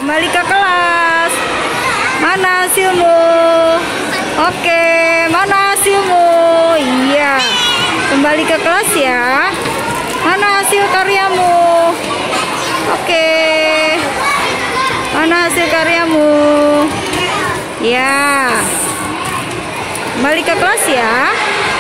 kembali ke kelas. Mana hasilmu? Oke, mana hasilmu? Iya, kembali ke kelas ya. Mana hasil karyamu? Oke, mana hasil karyamu? Ya, kembali ke kelas ya.